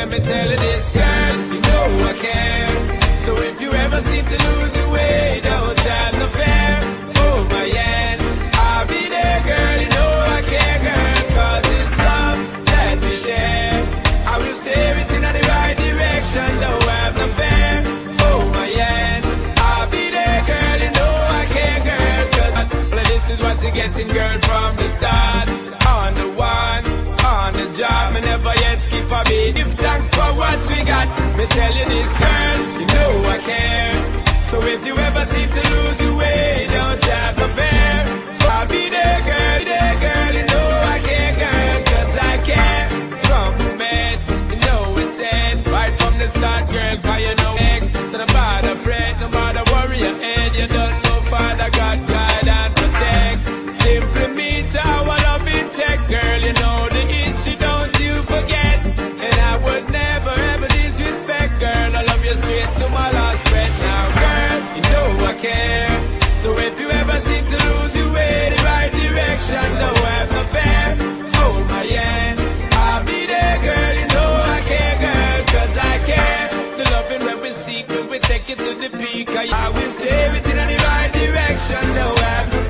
let me tell you this, girl, you know I care. So if you ever seem to lose your way, don't have no fear. Hold my hand, I'll be there, girl, you know I care, girl. Cause it's love that we share. I will steer it in the right direction, don't have no fear. Hold my hand, I'll be there, girl, you know I care, girl. Cause this is what you're getting, girl, from the start. On the one, on the job, me never yet skip a beat. Give thanks for what we got. Me tell you this, girl, you know I care. So if you ever seem to lose your way, don't have no fear. I'll be there, girl, you know I care, girl. Cause I care. From the met, you know it's it. Right from the start, girl, cause you know it. So no bother fret, no bother worry your head. You don't know Father God, guide and protect. Simply meet our love in check, girl, you know the issue, don't you forget. And I would never ever disrespect, girl, I love you straight to my last breath. Now, girl, you know I care. So if you ever seem to lose your way, the right direction, don't have no fear. Hold my hand, I'll be there, girl, you know I care, girl, cause I care. The loving when we seek, when we take it to the peak, I will stay within the right direction, don't have no